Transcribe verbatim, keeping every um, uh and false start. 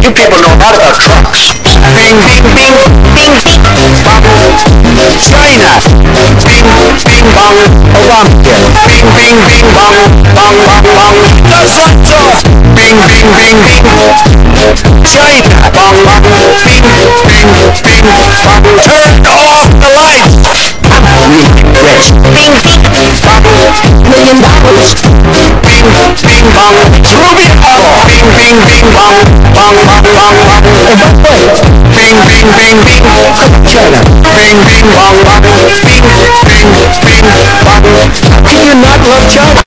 You people know a lot about trucks. Bing, bing, bing, bing, bong. China. Bing, bing, bong. Obamacare. Bing, bing, bing, bong, bong, bong, bong. Los Santos. Bing, bing, bing, bing. China. Bong, bong. Bing, bing, bing, bong. Turn off the lights. I'm really rich. Bing, bing, bong. Million dollars. Bing, bing, bong. Ruby oil. Bing, bing, bing, bong, bong, bong, bong, bong. Bing, bing, bing, bing. China. Bing, bing, bong, bong. Bing, bing, bing, bong. Do you not love China?